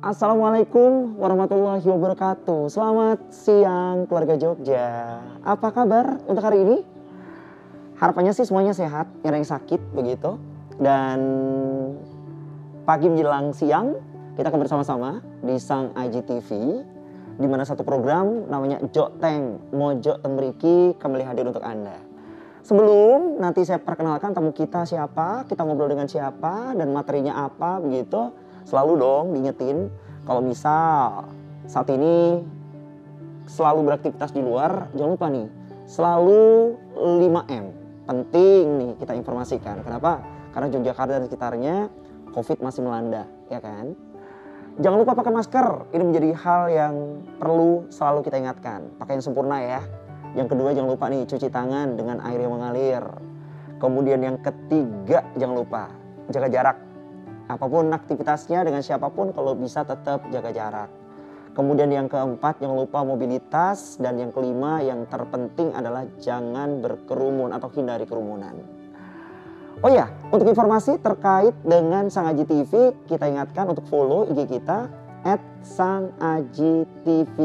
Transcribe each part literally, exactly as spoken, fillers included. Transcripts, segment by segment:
Assalamualaikum warahmatullahi wabarakatuh. Selamat siang keluarga Jogja. Apa kabar untuk hari ini? Harapannya sih semuanya sehat, yang ada yang sakit begitu. Dan pagi menjelang siang kita akan bersama-sama di Sang Aji T V, di mana satu program namanya Joteng Mojo Tembriki kembali hadir untuk Anda. Sebelum nanti saya perkenalkan tamu kita siapa, kita ngobrol dengan siapa dan materinya apa begitu. Selalu dong diingetin kalau misal saat ini selalu beraktivitas di luar, jangan lupa nih selalu lima M. Penting nih kita informasikan. Kenapa? Karena Yogyakarta dan sekitarnya COVID masih melanda, ya kan? Jangan lupa pakai masker. Ini menjadi hal yang perlu selalu kita ingatkan. Pakai yang sempurna ya. Yang kedua jangan lupa nih cuci tangan dengan air yang mengalir. Kemudian yang ketiga jangan lupa jaga jarak. Apapun aktivitasnya dengan siapapun kalau bisa tetap jaga jarak. Kemudian yang keempat jangan lupa mobilitas. Dan yang kelima yang terpenting adalah jangan berkerumun atau hindari kerumunan. Oh ya, untuk informasi terkait dengan Sang Aji T V, kita ingatkan untuk follow I G kita at Sang Aji T V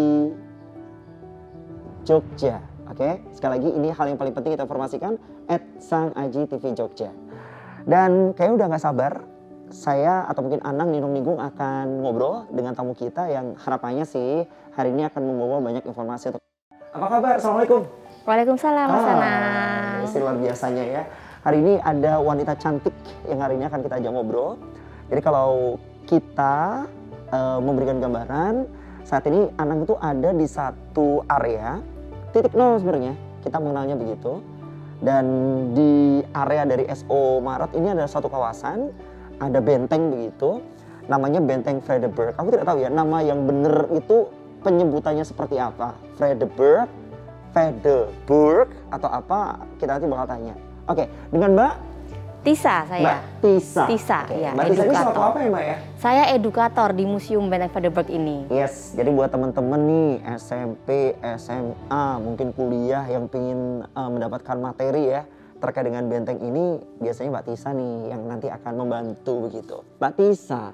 Jogja. Oke, sekali lagi ini hal yang paling penting kita informasikan at Sang Aji T V Jogja. Dan kayaknya udah gak sabar, saya atau mungkin Anang Ninung Ninggung akan ngobrol dengan tamu kita yang harapannya sih hari ini akan membawa banyak informasi. Untuk... Apa kabar? Assalamualaikum. Waalaikumsalam Mas ah, Anang. Luar biasanya ya. Hari ini ada wanita cantik yang hari ini akan kita ajak ngobrol. Jadi kalau kita uh, memberikan gambaran, saat ini Anang itu ada di satu area titik nol sebenarnya, kita mengenalnya begitu. Dan di area dari S O Maret ini ada satu kawasan, ada benteng begitu, namanya Benteng Vredenburg. Aku tidak tahu ya nama yang benar itu penyebutannya seperti apa. Vredenburg, Vredenburg atau apa, kita nanti bakal tanya. Oke, dengan Mbak Tisa saya. Mbak Tisa. Tisa, Oke. ya. Mbak Tisa ini suatu apa ya Mbak ya? Saya edukator di Museum Benteng Vredenburg ini. Yes, jadi buat teman-teman nih S M P, S M A, mungkin kuliah yang ingin uh, mendapatkan materi ya terkait dengan benteng ini, biasanya Mbak Tisa nih yang nanti akan membantu begitu. Mbak Tisa,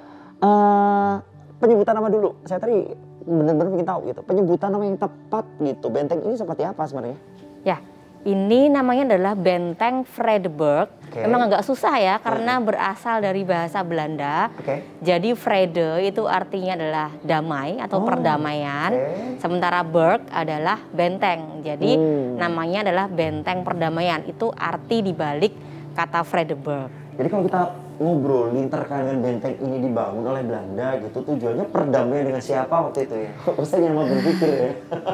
uh, penyebutan nama dulu. Saya tadi benar-benar ingin tahu gitu, penyebutan nama yang tepat gitu. Benteng ini seperti apa sebenarnya? Ya. Ini namanya adalah Benteng Vredenburg. Okay. Memang agak susah ya karena hmm. berasal dari bahasa Belanda. Okay. Jadi Vrede itu artinya adalah damai atau oh. perdamaian. Okay. Sementara Burg adalah benteng. Jadi hmm. namanya adalah Benteng Perdamaian. Itu arti dibalik kata Vredenburg. Jadi kalau kita ngobrolin terkait dengan benteng ini dibangun oleh Belanda gitu, tujuannya perdamaian dengan siapa waktu itu ya? Saya jangan mau berpikir ya.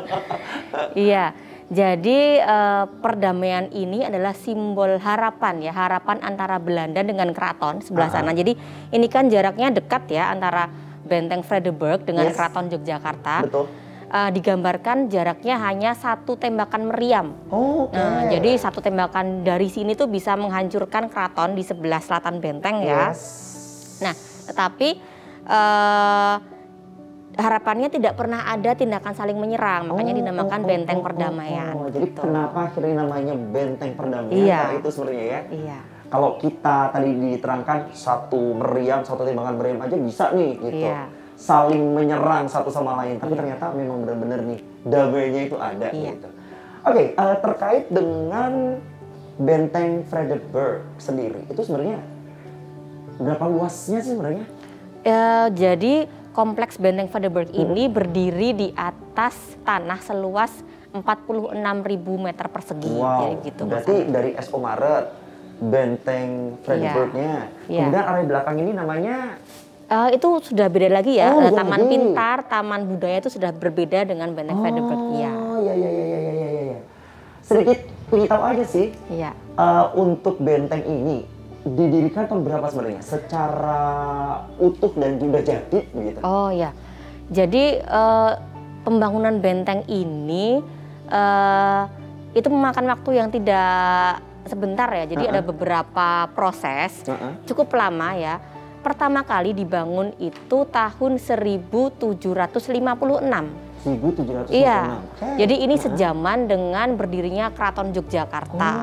Iya. Jadi eh, perdamaian ini adalah simbol harapan ya, harapan antara Belanda dengan keraton sebelah sana. Jadi ini kan jaraknya dekat ya antara Benteng Vredenburg dengan yes. Keraton Yogyakarta. Betul. Uh, digambarkan jaraknya hanya satu tembakan meriam. Oh, okay. Nah, jadi satu tembakan dari sini tuh bisa menghancurkan keraton di sebelah selatan benteng ya. Yes. Nah, tetapi uh, harapannya tidak pernah ada tindakan saling menyerang, makanya oh, dinamakan oh, Benteng oh, Perdamaian. Oh, oh. Jadi gitu. Kenapa akhirnya namanya Benteng Perdamaian? Iya. Nah, itu sebenarnya ya. Iya. Kalau kita tadi diterangkan satu meriam, satu tembakan meriam aja bisa nih gitu. Iya. Saling menyerang satu sama lain, tapi iya. ternyata memang benar-benar nih damainya itu ada iya. gitu. Oke, okay, uh, terkait dengan Benteng Vredenburg sendiri, itu sebenarnya berapa luasnya sih sebenarnya? Uh, jadi Kompleks Benteng Vredenburg hmm. ini berdiri di atas tanah seluas empat puluh enam ribu meter persegi. Wow, jadi gitu, berarti masalah. Dari S O Maret, Benteng Vredenburgnya. Yeah. Kemudian yeah. area belakang ini namanya? Uh, itu sudah beda lagi ya, oh, Taman lagi. Pintar, Taman Budaya itu sudah berbeda dengan Benteng oh, Vredenburg. Oh iya, iya, iya, iya, iya, iya. Sedikit ingin tahu aja sih, iya. uh, untuk benteng ini, didirikan tahun berapa sebenarnya secara utuh dan sudah jadi begitu? Oh ya, jadi uh, pembangunan benteng ini uh, itu memakan waktu yang tidak sebentar ya. Jadi uh-uh. ada beberapa proses, uh-uh. cukup lama ya. Pertama kali dibangun itu tahun seribu tujuh ratus lima puluh enam. seribu tujuh ratus lima puluh enam. Iya. Okay. Jadi ini uh-huh. sejaman dengan berdirinya Keraton Yogyakarta. Oh,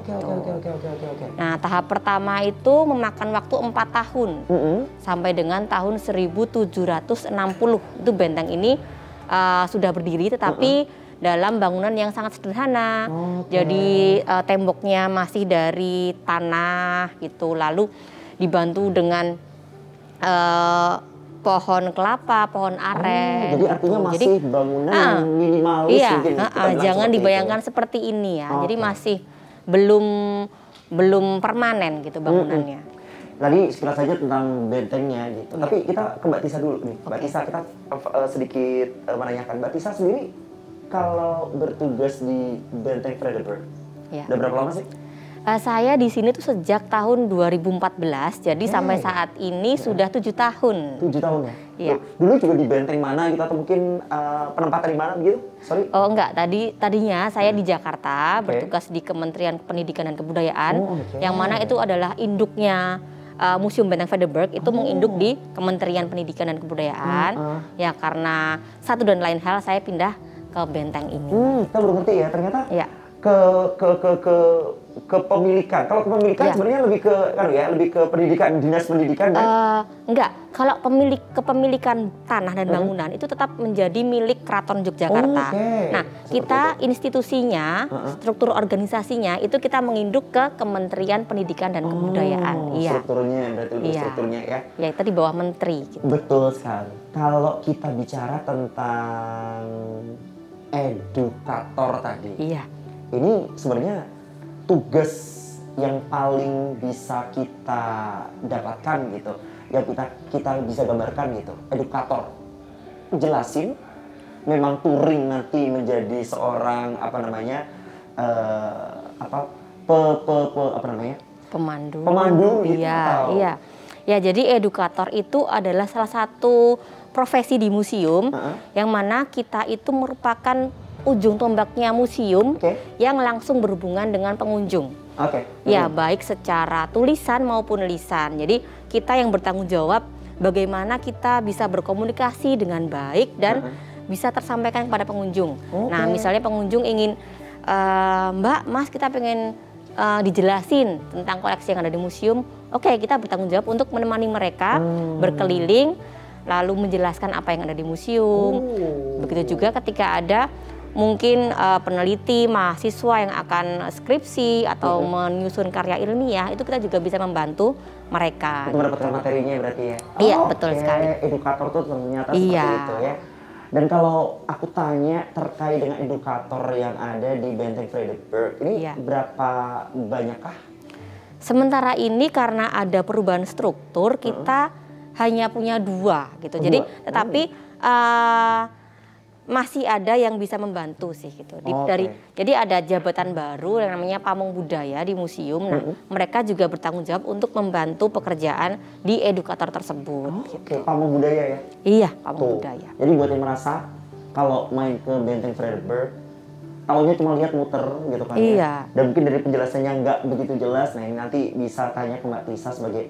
Oke, gitu. oke, oke, oke, oke, oke. Nah, tahap pertama itu memakan waktu empat tahun Mm-hmm. sampai dengan tahun seribu tujuh ratus enam puluh. Itu benteng ini uh, sudah berdiri, tetapi mm-hmm. dalam bangunan yang sangat sederhana. Okay. Jadi uh, temboknya masih dari tanah gitu, lalu dibantu dengan uh, pohon kelapa, pohon aren. Oh, jadi artinya gitu. masih jadi, bangunan uh, yang minimalis iya, mungkin. Uh, uh, jangan seperti dibayangkan itu. seperti ini ya. Okay. Jadi masih belum belum permanen gitu bangunannya. Mm-hmm. Tadi sekilas saja tentang bentengnya gitu. Ya. Tapi kita ke Mbak Tisa dulu nih. Mbak okay. Tisa, kita uh, sedikit uh, menanyakan. Mbak Tisa sendiri kalau bertugas di Benteng Vredenburg, ya. Udah berapa lama sih? Uh, saya di sini tuh sejak tahun dua ribu empat belas, jadi hey. sampai saat ini ya. Sudah tujuh tahun. Tujuh tahun ya? Iya. Dulu juga di benteng mana gitu atau mungkin uh, penempatan di mana gitu? Sorry. Oh enggak, tadi tadinya saya di Jakarta okay. bertugas di Kementerian Pendidikan dan Kebudayaan, oh, okay. yang mana itu adalah induknya uh, Museum Benteng Vredenburg itu oh. menginduk di Kementerian Pendidikan dan Kebudayaan. Uh, uh. Ya karena satu dan lain hal saya pindah ke benteng ini. Hmm, kita baru ngerti ya ternyata. Ya. Ke ke ke ke kepemilikan. Kalau kepemilikan ya. Sebenarnya lebih ke kan ya, lebih ke pendidikan, dinas pendidikan kan? Uh, enggak. Kalau pemilik kepemilikan tanah dan bangunan uh-huh. itu tetap menjadi milik Keraton Yogyakarta. Oh, okay. Nah, seperti kita itu. Institusinya, uh-huh. struktur organisasinya itu kita menginduk ke Kementerian Pendidikan dan oh, Kebudayaan. Iya. Strukturnya berarti lebih iya. strukturnya ya. Ya, itu di bawah menteri gitu. Betul sekali. Kalau kita bicara tentang edukator tadi. Iya. Ini sebenarnya tugas yang paling bisa kita dapatkan gitu, yang kita kita bisa gambarkan gitu, edukator. Jelasin, memang touring nanti menjadi seorang apa namanya, uh, apa pe, pe, pe apa namanya? Pemandu. Pemandu gitu. Iya, iya. Ya, jadi edukator itu adalah salah satu profesi di museum uh-huh. yang mana kita itu merupakan ujung tombaknya museum okay. yang langsung berhubungan dengan pengunjung. Oke. Okay. Ya, hmm. baik secara tulisan maupun lisan. Jadi kita yang bertanggung jawab bagaimana kita bisa berkomunikasi dengan baik dan uh-huh. bisa tersampaikan kepada pengunjung. Okay. Nah, misalnya pengunjung ingin, e, Mbak, Mas, kita pengen uh, dijelasin tentang koleksi yang ada di museum. Oke, okay, kita bertanggung jawab untuk menemani mereka hmm. berkeliling, lalu menjelaskan apa yang ada di museum. Oh. Begitu juga ketika ada mungkin uh, peneliti, mahasiswa yang akan skripsi atau mm-hmm. menyusun karya ilmiah, itu kita juga bisa membantu mereka. Untuk mendapatkan materinya berarti ya? Iya, oh, betul okay. sekali. Edukator tuh ternyata iya. seperti itu ya. Dan kalau aku tanya terkait dengan edukator yang ada di Benteng Vredenburg, ini iya. berapa banyakkah? Sementara ini karena ada perubahan struktur, kita uh-huh. hanya punya dua gitu. Dua. Jadi, tetapi... Hmm. Uh, masih ada yang bisa membantu sih gitu. Di, okay. dari jadi ada jabatan baru yang namanya Pamong Budaya di museum. Nah, mm-hmm. mereka juga bertanggung jawab untuk membantu pekerjaan di edukator tersebut. Oh, gitu. Oke, okay. Pamong Budaya ya? Iya, Pamong Tuh. Budaya. Jadi buat yang merasa kalau main ke Benteng Vredenburg, taunya cuma lihat muter gitu kan iya. ya. Dan mungkin dari penjelasannya nggak begitu jelas. Nah, ini nanti bisa tanya ke Mbak Tisa sebagai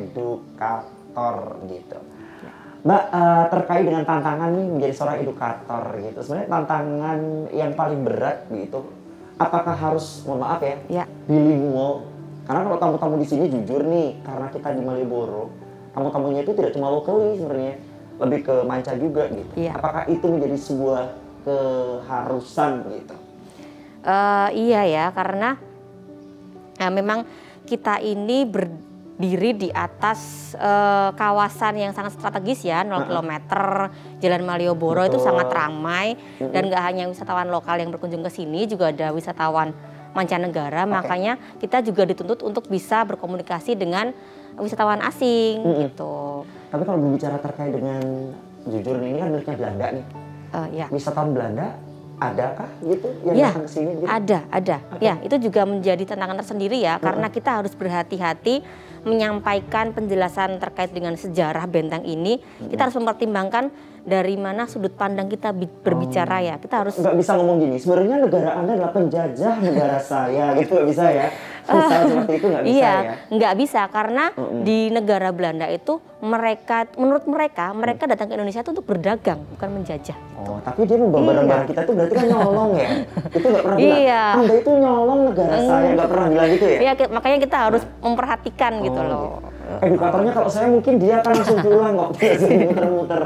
edukator gitu. Mbak, uh, terkait dengan tantangan nih menjadi seorang edukator gitu, sebenarnya tantangan yang paling berat gitu, apakah harus, mohon maaf ya, ya. bilingual? Karena kalau tamu-tamu di sini jujur nih, karena kita di Malioboro, tamu-tamunya itu tidak cuma lokali sebenarnya, lebih ke manca juga gitu. Ya. Apakah itu menjadi sebuah keharusan gitu? Uh, iya ya, karena uh, memang kita ini ber diri di atas uh, kawasan yang sangat strategis ya, nol kilometer, Jalan Malioboro. Betul. Itu sangat ramai uh-huh. dan gak hanya wisatawan lokal yang berkunjung ke sini, juga ada wisatawan mancanegara. Okay. Makanya kita juga dituntut untuk bisa berkomunikasi dengan wisatawan asing uh-huh. gitu. Tapi kalau berbicara terkait dengan, jujur ini kan miliknya Belanda nih. Uh, ya. Wisatawan Belanda adakah gitu yang ya, datang ke sini? Gitu? Ada, ada. Okay. Ya, itu juga menjadi tantangan tersendiri ya, uh-huh. karena kita harus berhati-hati menyampaikan penjelasan terkait dengan sejarah benteng ini. Hmm. Kita harus mempertimbangkan dari mana sudut pandang kita berbicara oh. ya. Kita harus nggak bisa ngomong gini, sebenarnya negara Anda adalah penjajah negara saya, gitu nggak bisa ya. Misal seperti itu nggak bisa iya, ya. Nggak bisa karena mm-hmm. di negara Belanda itu mereka, menurut mereka, mereka datang ke Indonesia itu untuk berdagang, bukan menjajah. Oh, tapi dia membawa barang-barang kita tuh berarti kan nyolong ya? Itu nggak pernah bilang, Iya. Anda itu nyolong negara saya, nggak pernah bilang gitu ya? Iya, makanya kita harus memperhatikan gitu Oh, loh. gitu. Edukatornya kalau saya mungkin dia akan langsung pulang kok, biasanya muter-muter.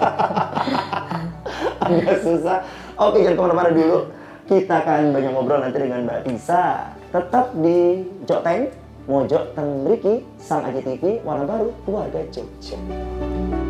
Agak susah. Oke, jangan kemana-mana dulu. Kita akan banyak ngobrol nanti dengan Mbak Tisa. Tetap di Joteng, Mojok Teng Mriki, Sang Aji T V, warna baru, keluarga Jogja.